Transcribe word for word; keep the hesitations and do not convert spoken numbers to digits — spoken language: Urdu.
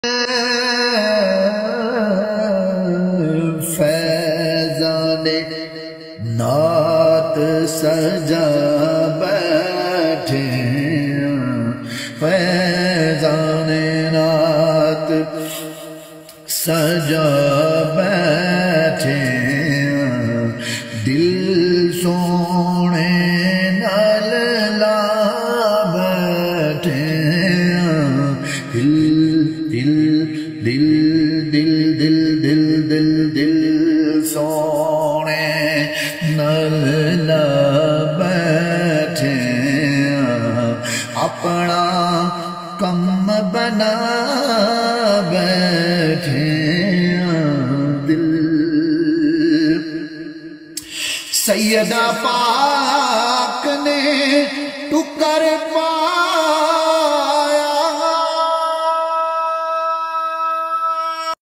فیضان نعت سجا بیٹھے فیضان نعت سجا بیٹھے دل سونے نال لا بیٹھے دل دل دل دل دل دل دل دل سونے نال لا بیٹھے اپنا کم بنا بیٹھے دل سیدہ پاک نے ٹکر پا